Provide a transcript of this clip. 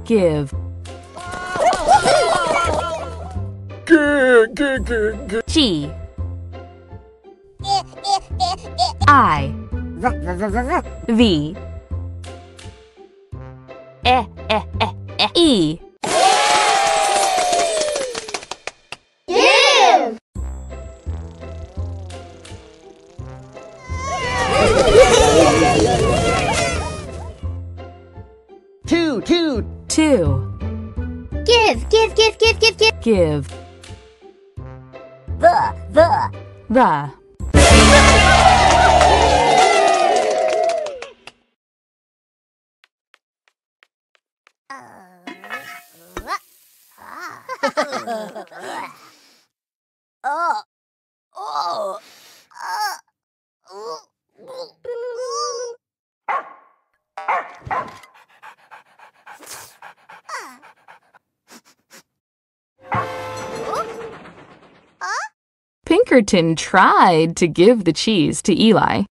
Give. G. I. V. E. Give! Two. Two. Give. Give. The. The. Pinkerton tried to give the cheese to Eli.